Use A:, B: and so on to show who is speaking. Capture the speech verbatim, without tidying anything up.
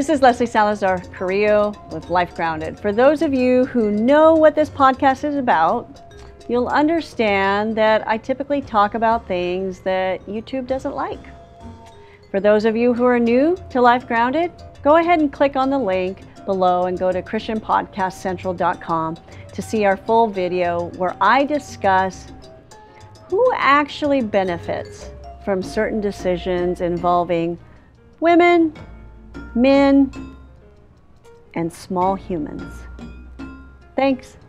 A: This is Leslie Salazar Carrillo with Life Grounded. For those of you who know what this podcast is about, you'll understand that I typically talk about things that YouTube doesn't like. For those of you who are new to Life Grounded, go ahead and click on the link below and go to Christian Podcast Central dot com to see our full video where I discuss who actually benefits from certain decisions involving women, men, and small humans. Thanks.